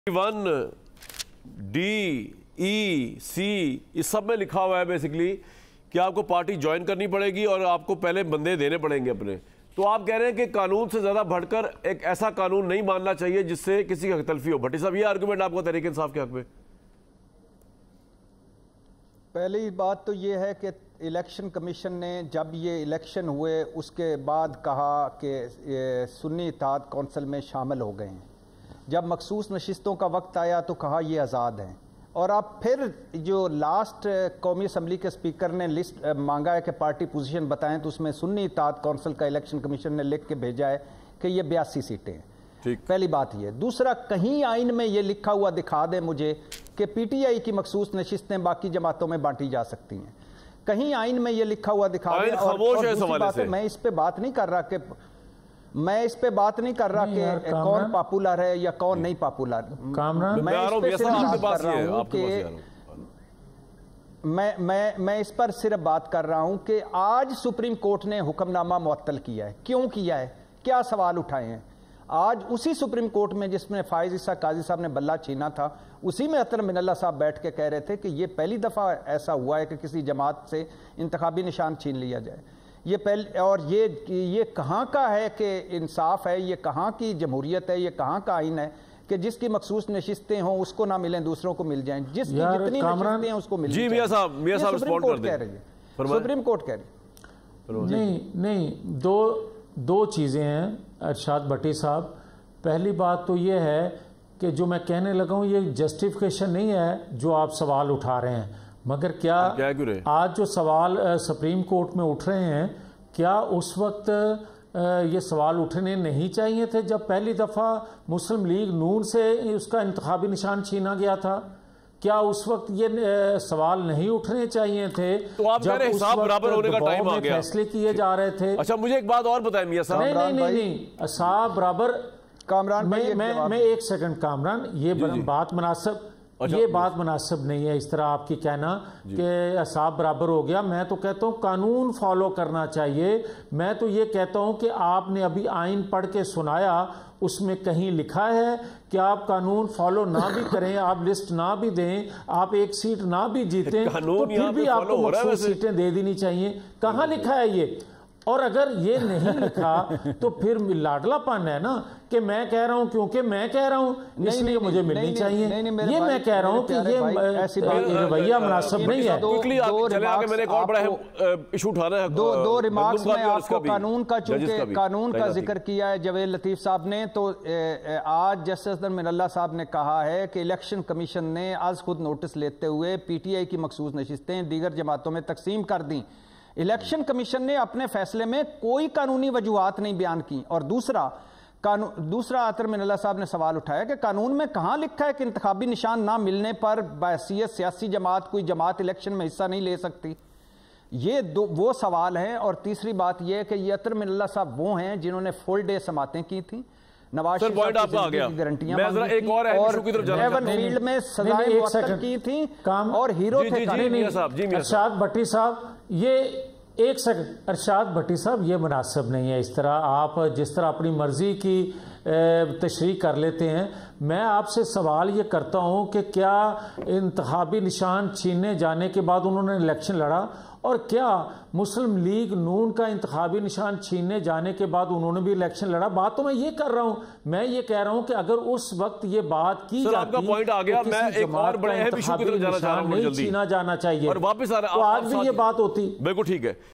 1 D E C इस सब में लिखा हुआ है बेसिकली कि आपको पार्टी ज्वाइन करनी पड़ेगी और आपको पहले बंदे देने पड़ेंगे अपने। तो आप कह रहे हैं कि कानून से ज्यादा बढ़कर एक ऐसा कानून नहीं मानना चाहिए जिससे किसी की हकतलफी हो। भट्टी साहब, ये आर्गुमेंट आपको तहरीक इंसाफ के हक में? पहली बात तो ये है कि इलेक्शन कमीशन ने जब ये इलेक्शन हुए उसके बाद कहा कि सुन्नी इत्तेहाद कौंसिल में शामिल हो गए हैं। जब मखसूस नशिस्तों का वक्त आया तो कहा ये आज़ाद हैं। और अब फिर जो लास्ट कौमी असम्बली के स्पीकर ने लिस्ट मांगा है कि पार्टी पोजीशन बताएं, तो उसमें सुन्नी इत्तेहाद कौंसिल का इलेक्शन कमीशन ने लिख के भेजा है कि ये 82 सीटें हैं। पहली बात ये। दूसरा, कहीं आइन में ये लिखा हुआ दिखा दे मुझे कि PTI की मखसूस नशिस्तें बाकी जमातों में बांटी जा सकती हैं। कहीं आइन में ये लिखा हुआ दिखा दे। और दूसरी बात है, मैं इस पे बात नहीं कर रहा कि कौन पॉपुलर है या कौन नहीं पॉपुलर। मैं इस पर सिर्फ बात कर रहा हूं कि आज सुप्रीम कोर्ट ने हुक्मनामा मुअत्तल किया है। क्यों किया है? क्या सवाल उठाए हैं? आज उसी सुप्रीम कोर्ट में जिसमें फाइज ईसा काजी साहब ने बल्ला छीना था, उसी में अतर मिनल्ला साहब बैठ के कह रहे थे कि ये पहली दफा ऐसा हुआ है कि किसी जमात से इंतखाबी निशान छीन लिया जाए। ये पहले, और ये कहाँ का है कि इंसाफ है, ये कहाँ की जमहूरियत है, ये कहाँ का आइन है कि जिसकी मखसूस नशिस्तें हों उसको ना मिलें, दूसरों को मिल जाएं। जिसकी जितनी नशिस्तें हैं उसको मिल जाएं। मियां साहब रिस्पॉन्ड कर दें। सुप्रीम कोर्ट कह रही नहीं, दो चीजें हैं इरशाद भट्टी साहब। पहली बात तो ये है कि जो मैं कहने लगा हूँ ये जस्टिफिकेशन नहीं है जो आप सवाल उठा रहे हैं, मगर क्या आज जो सवाल सुप्रीम कोर्ट में उठ रहे हैं, क्या उस वक्त ये सवाल उठने नहीं चाहिए थे जब पहली दफा मुस्लिम लीग नून से उसका इंतखाबी निशान छीना गया था? क्या उस वक्त ये सवाल नहीं उठने चाहिए थे? तो आप जब हिसाब बराबर होने का टाइम आ गया, फैसले किए जा रहे थे। अच्छा, मुझे एक बात और बताएं मियां साहब। नहीं, हिसाब बराबर। कामरान, मैं एक सेकंड कामरान, ये बात मुनासिब, ये बात मुनासिब नहीं है इस तरह आपकी कहना कि हिसाब बराबर हो गया। मैं तो कहता हूँ कानून फॉलो करना चाहिए। मैं तो ये कहता हूँ कि आपने अभी आइन पढ़ के सुनाया, उसमें कहीं लिखा है कि आप कानून फॉलो ना भी करें, आप लिस्ट ना भी दें, आप एक सीट ना भी जीतें, तो फिर भी आपको मखसूस सीटें दे देनी चाहिए। कहाँ लिखा है ये? और अगर ये नहीं लिखा तो फिर लाडलापन है ना कि मैं कह रहा हूं क्योंकि मैं कह रहा हूं इसलिए मुझे मिलनी चाहिए। ये मैं कह रहा हूं कि ये रवैया मुनासिब नहीं है। दो रिमार्क्स में आपको कानून का, चूंकि कानून का जिक्र किया है जवेद लतीफ साहब ने, तो आज जस्टिस अतर मिनल्ला साहब ने कहा है कि इलेक्शन कमीशन ने आज खुद नोटिस लेते हुए PTI की मखसूस नशिस्तें दीगर जमातों में तकसीम कर दी। इलेक्शन कमीशन ने अपने फैसले में कोई कानूनी वजूहात नहीं बयान की। और दूसरा अतर मिनल्ला साहब ने सवाल उठाया कि कानून में कहां लिखा है कि इंतखाबी निशान ना मिलने पर बहैसियत सियासी जमात कोई जमात इलेक्शन में हिस्सा नहीं ले सकती। ये वो सवाल हैं। और तीसरी बात यह है कि ये अतर मिनल्ला साहब वो हैं जिन्होंने फुल डे समातें की थी, नवाज शरीफ की गारंटियां मांगी थी, और हेवन फील्ड में सजाएं मुअत्तल की थी, और हीरो थे। इरशाद भट्टी साहब, ये एक सेकंड, इरशाद भट्टी साहब, ये मुनासिब नहीं है इस तरह आप जिस तरह अपनी मर्जी की तशरीह कर लेते हैं। मैं आपसे सवाल ये करता हूं कि क्या इंतखाबी निशान छीनने जाने के बाद उन्होंने इलेक्शन लड़ा, और क्या मुस्लिम लीग नून का इंतखाबी निशान छीनने जाने के बाद उन्होंने भी इलेक्शन लड़ा? बात तो मैं ये कर रहा हूं, मैं ये कह रहा हूं कि अगर उस वक्त ये बात की जाती पॉइंट आ गया, मैं एक और बड़े अहम इशू की तरफ जाना चाह रहा हूं, नहीं छीना जाना चाहिए, और वापस तो आज भी ये बात होती। बिल्कुल ठीक है।